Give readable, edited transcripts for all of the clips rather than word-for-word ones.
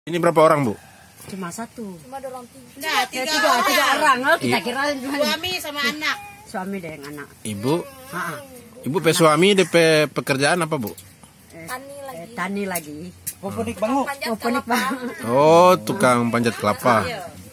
Ini berapa orang, Bu? Cuma satu. Cuma ada orang tiga. Nah, tiga orang. Oh, kita kira Suami sama anak. Suami dengan anak. Ibu? Ha-ha. Ibu pe suami DP pekerjaan apa, Bu? Tani lagi. Poponik bangu. Poponik bang. Oh, tukang panjat kelapa.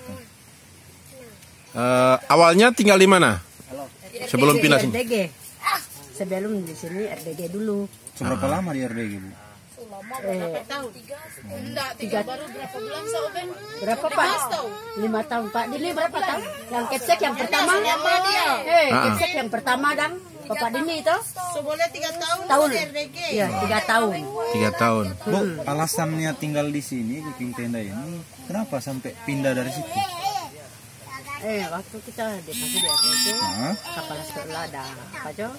Awalnya tinggal di mana? Sebelum pindah sini? RDG. Sebelum di sini RDG dulu. Seberapa lama di RDG, Bu? Berapa tahun? Tiga baru berapa bulan Soben? Berapa Pak? 5 tahun Pak. Dini berapa tahun? Yang kepsek yang pertama? Kepsek yang pertama dang. Bapak Dini itu? Seboleh 3 tahun. Di RDG. Iya, 3 tahun. 3 tahun. Bu, alasannya tinggal di sini, bikin tenda ini, kenapa sampai pindah dari situ? Waktu kita dikasih di RDG, kepala sekolah ada apa Jo?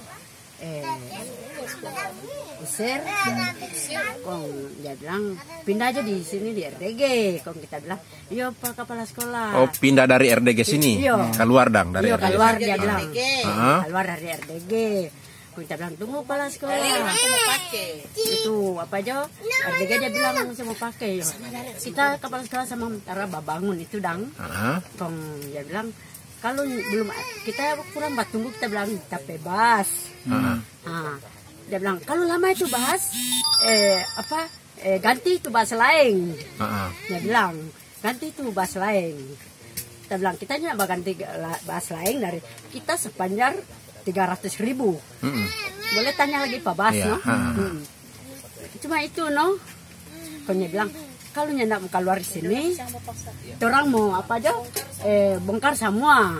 Usir, kong dia bilang pindah aja di sini di RDG. Kong kita bilang, iya Pak kepala sekolah. Oh, pindah dari RDG sini? Iya. Keluar dang dari Iya, RDG? keluar dia bilang. Keluar dari RDG. Kong kita bilang, tunggu kepala sekolah. Itu apa Jo? RDG dia bilang mau pakai. Kita kepala sekolah sama Tara bangun itu dang. Kong dia bilang, kalau belum kita kurang tunggu, kita bilang kita bebas. Dia bilang kalau lama itu bahas ganti itu bahas lain. Dia bilang ganti itu bahas lain. Kita bilang kita nggak ganti bahas lain dari kita sepanjang 300.000. Boleh tanya lagi Pak Bas, no? Cuma itu no. Konya bilang kalau nyendak mau keluar sini, orang mau apa aja, bongkar semua.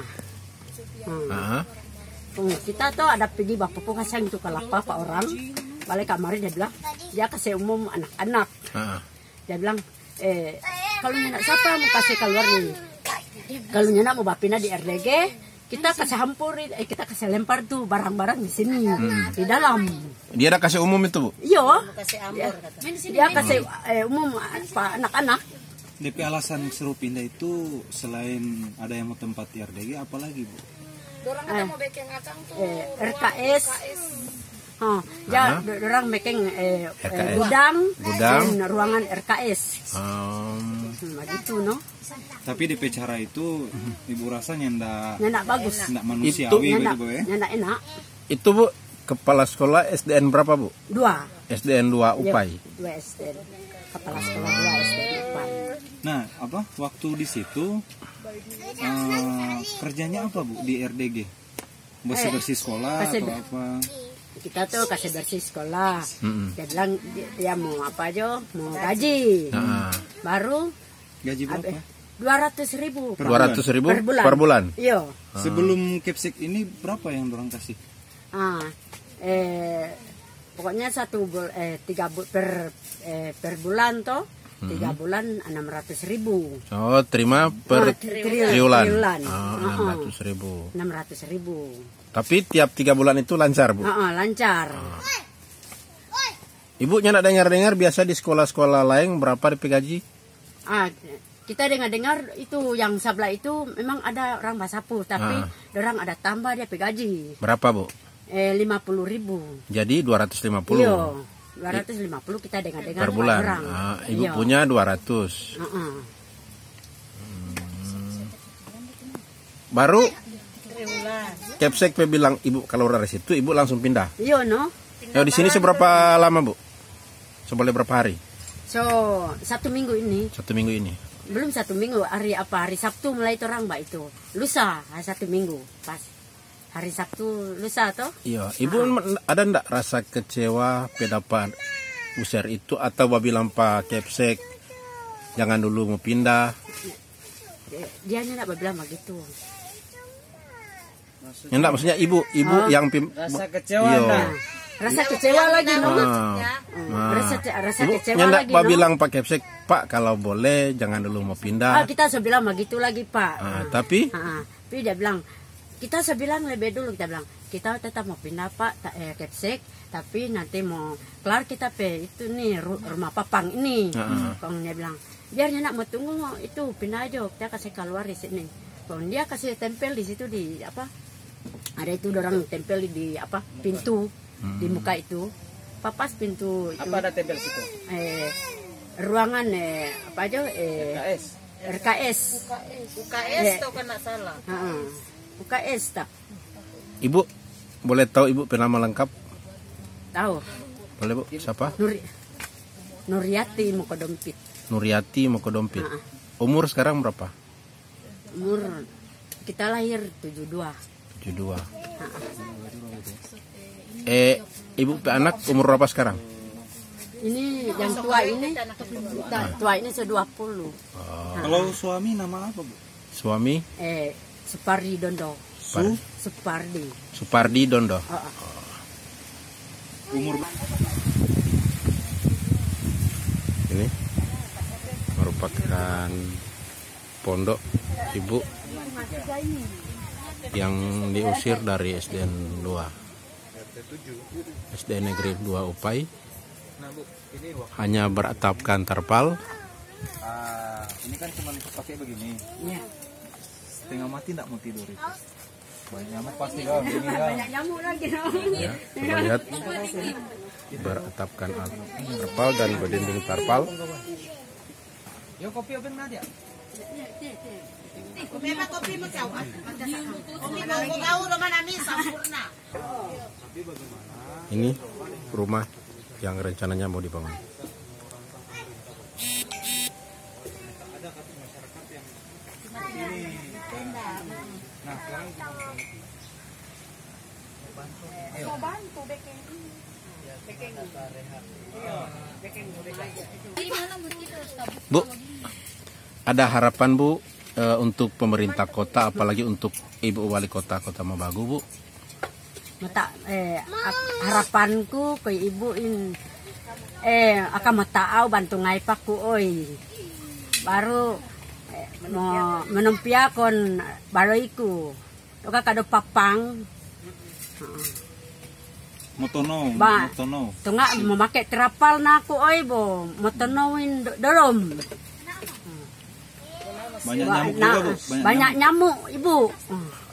Kita tuh ada pergi bapak kasang itu kelapa Pak orang, balik kamar dia bilang, dia kasih umum anak-anak. Dia bilang, kalau nyendak siapa mau kasih keluar nih? Kalau nyendak mau bapina di RDG, kita kasih hampurin, kita kasih lempar tuh barang-barang di sini, di dalam. Dia ada kasih umum itu, Bu? Iya. Dia kasih umum anak-anak. DP alasan seru pindah itu selain ada yang mau tempat di RDG, apalagi Bu? Dorang ada mau bikin ngacang tuh. RKS. Ya, dorang bikin gudang dan ruangan RKS. Gitu, no? Tapi DP cara itu Ibu rasa nyendak bagus. Nyendak manusiawi gitu, Bu ya? Nyendak enak. Itu Bu, kepala sekolah SDN berapa, Bu? 2. SDN 2 Upai. 2 SDN. Kepala sekolah 2 SDN Upai. Nah, waktu di situ kerjanya apa Bu di RDG? Bersih-bersih sekolah atau apa? Kita tuh kasih bersih sekolah. Dia bilang dia mau apa aja, mau gaji. Baru gaji berapa? 200.000. 200.000 per bulan. Iya. Sebelum Kepsek ini berapa yang dorang kasih? Pokoknya per bulan toh 3 bulan 600.000. Oh, terima per triwulan. 600.000. 600.000. Tapi tiap 3 bulan itu lancar, Bu? Lancar. Ibu nyendak dengar-dengar biasa di sekolah-sekolah lain berapa DP gaji? Kita dengar itu yang sebelah itu memang ada orang Basapu, tapi orang ada tambah dia gaji. Berapa, Bu? 50.000. Jadi 250. Iya, 250 kita dengar-dengar per bulan. Orang. Ibu punya 200. Baru Kepsek bilang Ibu kalau dari situ Ibu langsung pindah. Iya, no. Di sini seberapa lama, Bu? Seboleh berapa hari? 1 minggu ini. 1 minggu ini. Belum 1 minggu, hari Sabtu mulai itu orang Mbak itu. Lusa, 1 minggu pas. Hari Sabtu lusa toh? Iya, Ibu ada ndak rasa kecewa pendapat usir itu atau bilang Pak Kepsek jangan dulu mau pindah? Dia ndak bilang begitu. Ndak maksudnya ibu yang rasa kecewa. Rasa kecewa lagi no. Rasa kecewa lagi no. Bilang Pak Kepsek, Pak kalau boleh jangan dulu mau pindah. Kita sudah bilang begitu lagi Pak. Tapi dia bilang kita sebilang lebih dulu, kita bilang kita tetap mau pindah Pak Kepsek, tapi nanti mau kelar kita itu nih rumah papang ini. Kong dia bilang biarnya nak mau tunggu itu pindah aja, kita kasih keluar di sini. Kong dia kasih tempel di situ di apa? Ada itu orang tempel di apa pintu di muka itu, papas pintu itu. Apa ada tempel situ? ruangan apa aja RKS. UKS tau kan nak salah. UKS tak. Ibu boleh tahu ibu nama lengkap? Tahu. Boleh bu, siapa? Nuriati Mokodompit. Nuriati Mokodompit. Umur sekarang berapa? Umur kita lahir 72. 72. Ibu anak umur berapa sekarang? Ini yang tua ini, tua ini se-20. Kalau suami nama apa bu? Suami? Supardi Dondo. Supardi Dondo. Umur ini merupakan pondok ibu yang diusir dari SDN 2 SD Negeri 2 Upai, hanya beratapkan terpal. Ini kan cuma pakai begini. Iya. Setengah mati tidak mau tidur itu. Banyak nyamuk pasti kan. Banyak nyamuk lagi. Ya, coba lihat beratapkan terpal dan berdinding terpal. Yo kopi apa aja? Kopi apa kopi mau kau? Kopi mau kau rumah nami sempurna. Ini rumah yang rencananya mau dibangun. Bu, ada harapan Bu untuk pemerintah kota, apalagi untuk Ibu Wali Kota Mabagu, Bu? Harapanku ke ibu akan mataaw bantu ngay paku oy. Baru menumpiakon baroiku. Oka kado papang. Motono. Tunga memakai terapal na ako oy bo. Motonowin dorom. Banyak nyamuk juga bu. Banyak nyamuk ibu.